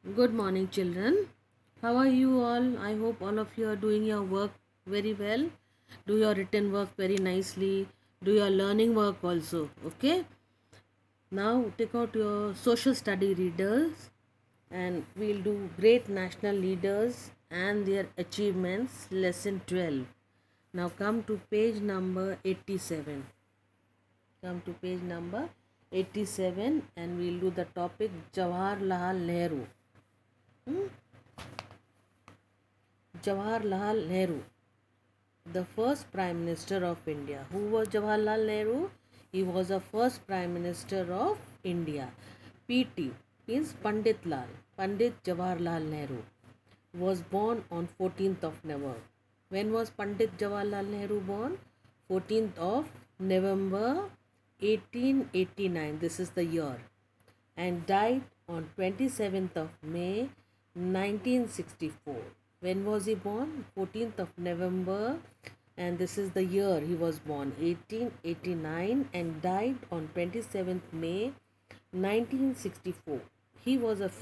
Good morning, children. How are you all? I hope all of you are doing your work very well. Do your written work very nicely. Do your learning work also. Okay. Now take out your social study readers and we'll do great national leaders and their achievements. Lesson 12. Now come to page number 87. Come to page number 87 and we'll do the topic Jawaharlal Nehru. Hmm? Jawaharlal Nehru, the first Prime Minister of India. Who was Jawaharlal Nehru? He was the first Prime Minister of India. PT means Pandit Lal. Pandit Jawaharlal Nehru was born on 14th of November. When was Pandit Jawaharlal Nehru born? 14th of November 1889. This is the year. And died on 27th of May 1964. When was he born? 14th of November, and this is the year he was born, 1889, and died on 27th May 1964. He was a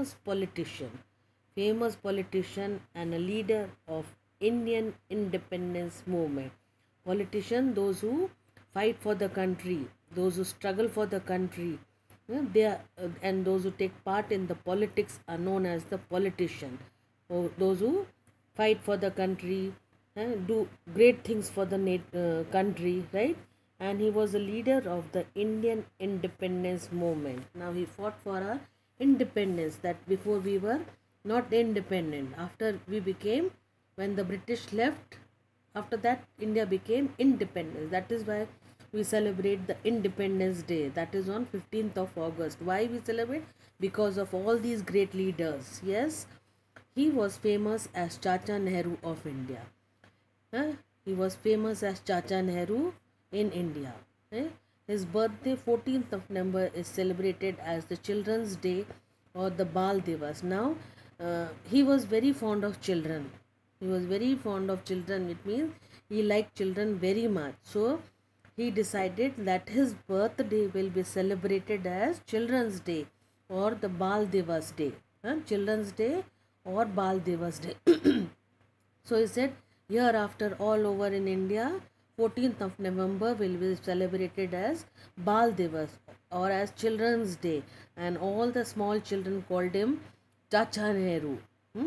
famous politician and a leader of Indian independence movement. Politician, those who fight for the country, those who struggle for the country, they are, and those who take part in the politics are known as the politician. Or those who fight for the country, do great things for the country, right? And he was a leader of the Indian independence movement. Now he fought for our independence. That before we were not independent. After we became, when the British left, after that India became independent. That is why we celebrate the Independence Day. That is on 15th of August. Why we celebrate? Because of all these great leaders. Yes, he was famous as Chacha Nehru of India. Huh? He was famous as Chacha Nehru in India. Eh? His birthday 14th of November is celebrated as the Children's Day or the Bal Divas. Now, he was very fond of children. He was very fond of children. It means he liked children very much. So, he decided that his birthday will be celebrated as Children's Day or the Bal Divas Day. Children's Day or Bal Divas Day. So he said, hereafter all over in India, 14th of November will be celebrated as Bal Divas or as Children's Day, and all the small children called him Chacha Nehru.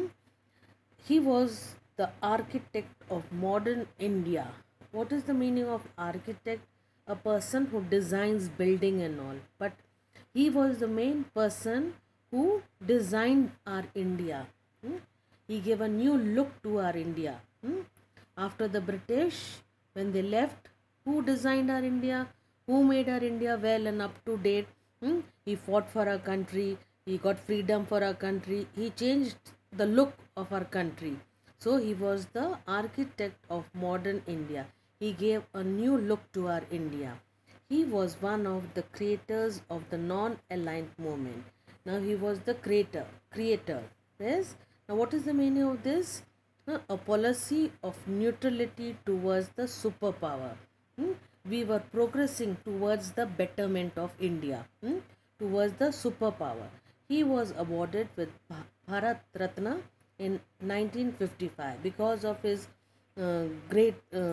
He was the architect of modern India. What is the meaning of architect? A person who designs building and all. But he was the main person who designed our India. He gave a new look to our India. After the British, when they left, who designed our India? Who made our India well and up to date? He fought for our country. He got freedom for our country. He changed the look of our country. So he was the architect of modern India. He gave a new look to our India. He was one of the creators of the non-aligned movement. Now he was the creator. Yes. Now what is the meaning of this? A policy of neutrality towards the superpower. We were progressing towards the betterment of India, towards the superpower. He was awarded with Bharat Ratna in 1955 because of his great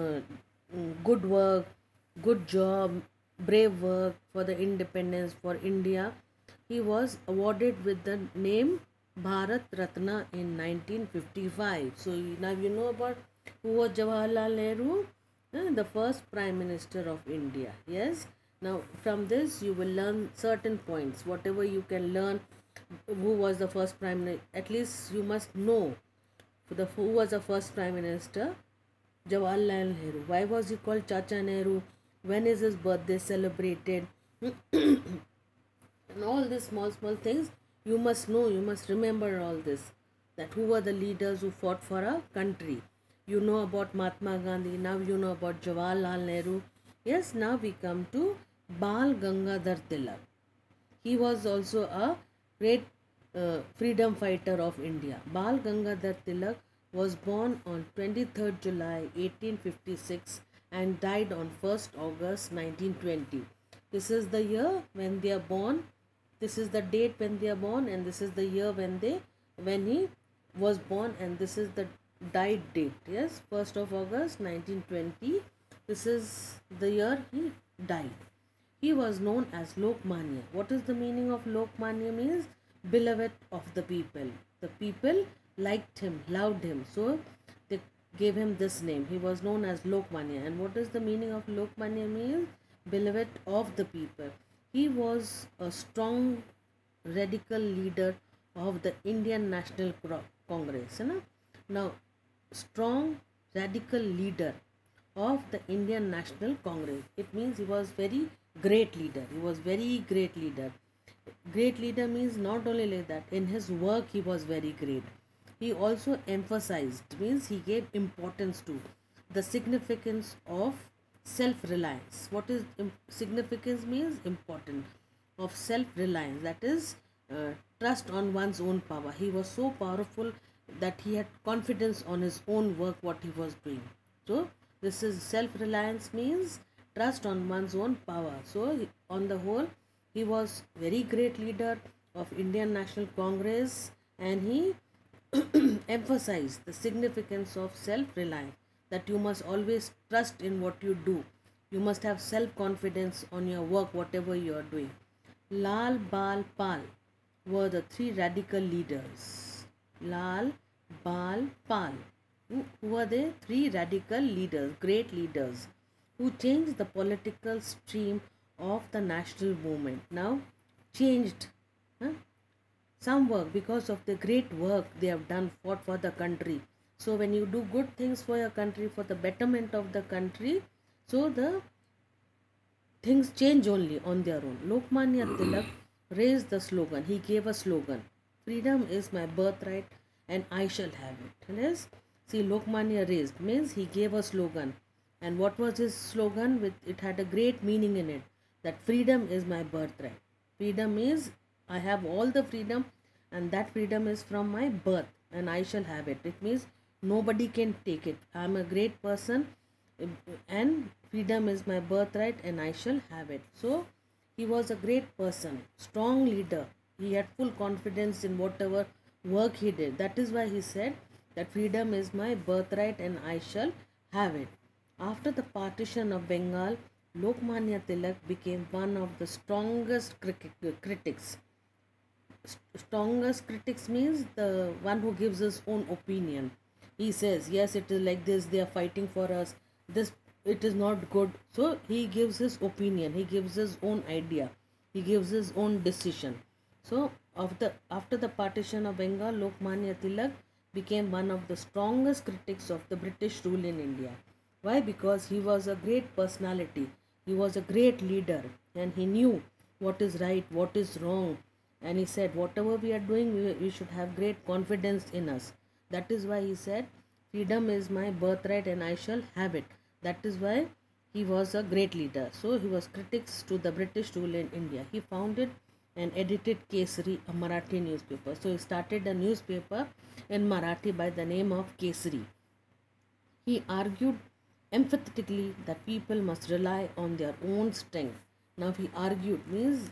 good work, good job, brave work for the independence for India. He was awarded with the name Bharat Ratna in 1955. So now you know about who was Jawaharlal Nehru, the first Prime Minister of India. Yes. Now from this you will learn certain points. Whatever you can learn, who was the first Prime Minister. At least you must know who was the first Prime Minister. Jawaharlal Nehru. Why was he called Chacha Nehru? When is his birthday celebrated? And all these small things you must know, you must remember all this. That who were the leaders who fought for our country. You know about Mahatma Gandhi, now you know about Jawaharlal Nehru. Yes, now we come to Bal Gangadhar Tilak. He was also a great freedom fighter of India. Bal Gangadhar Tilak was born on 23rd July 1856 and died on 1st August 1920. This is the year when they are born. this is the date when they are born, and this is the year when he was born, and this is the died date. Yes, 1st of August 1920. This is the year he died. He was known as Lokmanya. What is the meaning of Lokmanya? Means beloved of the people. The people liked him, loved him, so they gave him this name. He was known as Lokmanya. And what is the meaning of Lokmanya? Means beloved of the people. He was a strong radical leader of the Indian National Congress. You know? Now, strong radical leader of the Indian National Congress. It means he was very great leader. He was very great leader. Great leader means not only like that, in his work he was very great. He also emphasized, means he gave importance to the significance of self-reliance. What is significance? Means important of self-reliance, that is trust on one's own power. He was so powerful that he had confidence on his own work, what he was doing. So this is self-reliance, means trust on one's own power. So on the whole, he was very great leader of Indian National Congress, and he emphasized the significance of self-reliance, that you must always trust in what you do. You must have self-confidence on your work, whatever you are doing. Lal, Bal, Pal were the three radical leaders. Lal, Bal, Pal. Who were they? Three radical leaders, great leaders, who changed the political stream of the national movement. Now, changed some work because of the great work they have done for the country. So when you do good things for your country, for the betterment of the country, so the things change only on their own. Lokmanya Tilak raised the slogan. He gave a slogan: freedom is my birthright and I shall have it. Yes? See, Lokmanya raised means he gave a slogan. And what was his slogan? It had a great meaning in it, that freedom is my birthright. Freedom is, I have all the freedom, and that freedom is from my birth, and I shall have it. It means nobody can take it. I am a great person, and freedom is my birthright, and I shall have it. So he was a great person, strong leader. He had full confidence in whatever work he did. That is why he said that freedom is my birthright and I shall have it. After the partition of Bengal, Lokmanya Tilak became one of the strongest critics. Strongest critics means the one who gives his own opinion. He says, yes, it is like this, they are fighting for us, this, it is not good. So he gives his opinion, he gives his own idea, he gives his own decision. So after the partition of Bengal, Lokmanya Tilak became one of the strongest critics of the British rule in India. Why? Because he was a great personality, he was a great leader, and he knew what is right, what is wrong. And he said, whatever we are doing, we should have great confidence in us. That is why he said, freedom is my birthright and I shall have it. That is why he was a great leader. So he was critics to the British rule in India. He founded and edited Kesari, a Marathi newspaper. So he started a newspaper in Marathi by the name of Kesari. He argued emphatically that people must rely on their own strength. Now he argued means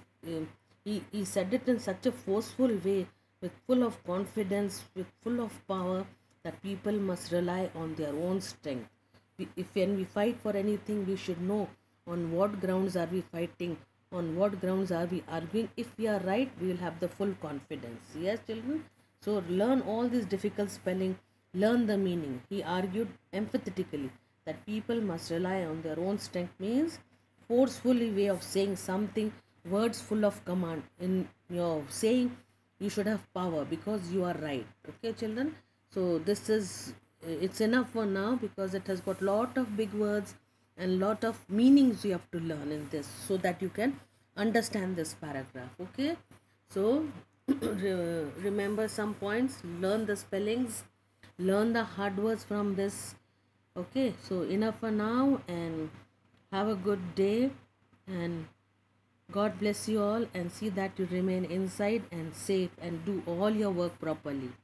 he said it in such a forceful way, with full of confidence, with full of power, that people must rely on their own strength. When we fight for anything, we should know on what grounds are we fighting, on what grounds are we arguing. If we are right, we will have the full confidence. Yes, children? So learn all these difficult spelling, learn the meaning. He argued emphatically that people must rely on their own strength means forcefully way of saying something, words full of command. In your saying, you should have power because you are right. Okay, children? So this is, it's enough for now, because it has got lot of big words and lot of meanings you have to learn in this, so that you can understand this paragraph. Okay, so remember some points, learn the spellings, learn the hard words from this. Okay, so enough for now, and have a good day, and God bless you all, and see that you remain inside and safe and do all your work properly.